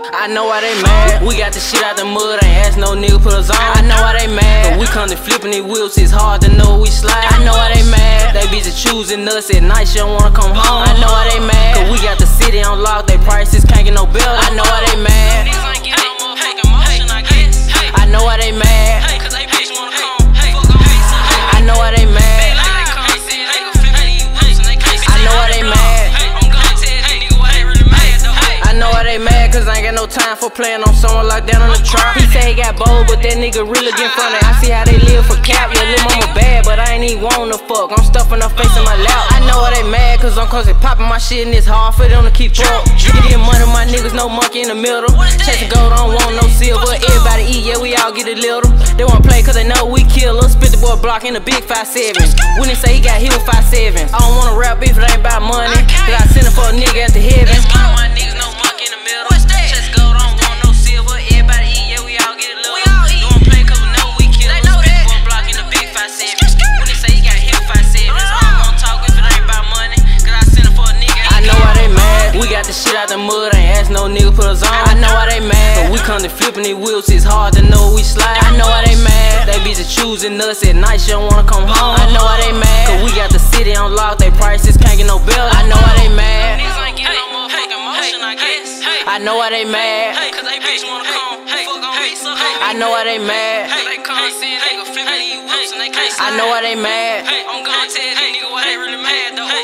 I know why they mad. We got the shit out the mud, ain't ask no nigga put us on. I know why they mad. But we come to flipping these wheels, it's hard to know we slide. I know why they mad. They be just choosing us at night, she don't wanna come home. I know why they mad. Cause we got the city on lock, they prices can't get no better. I know why they mad. I know why they mad. I know why they mad. I know why they mad. I know why they mad, cause I ain't got no time for playing on someone like that on the trap. He say he got bold, but that nigga really get funny. I see how they live for cap. Yeah, lil' mama bad, but I ain't even wanna fuck. I'm stuffing her face in my lap. I know why they mad, cause I'm constantly popping my shit and it's hard for them to keep up. Get in money, my niggas, no monkey in the middle. Chasing gold, I don't want no silver. Everybody eat, yeah, we all get a little. They wanna play cause they know we kill us. Spit the boy Block in the big 5'7". When they say he got hit with 5'7". I don't wanna rap beef, it ain't about money. Cause I send it for a nigga after heaven. The shit out the mud, ain't ask no nigga put us on. I know why they mad. But we come to flipping these wheels, it's hard to know we slide. I know why they mad. They be just choosing us at night, she don't wanna come home. I know why they mad. Cause we got the city on lock, they prices can't get no better. I know why they mad. I know why they mad. I know why they mad. I know why they mad.